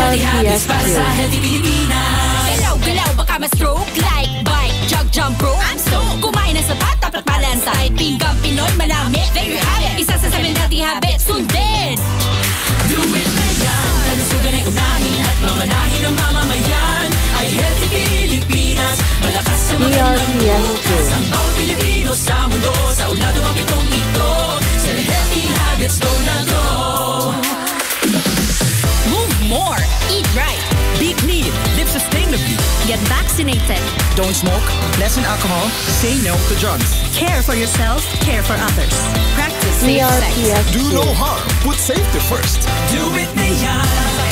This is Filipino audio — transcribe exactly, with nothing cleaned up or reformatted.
Healthy habits para sa healthy Pilipinas. Galaw-galaw baka ma-stroke. Like bike, jog, jump rope. I'm stoked. Kumain ng sapat, dapat balansay. Pinggang Pinoy, malami. There you have it. Isa sa seven healthy habits. Sundin! Do it na yan. Kalusugan ay unahin at mamanahin ng mamamayan. Ay healthy Pilipinas. Malakas sa magandang bukas. Ang bawat Pilipino sa mundo. Sa ulado ang pitong ito. Sa healthy habits, go na go. Move more. Eat right. Be clean. Live sustainably. Get vaccinated. Don't smoke. Lessen alcohol. Say no to drugs. Care for yourself. Care for others. Practice safe sex. Do no harm. Put safety first. Do it na yan.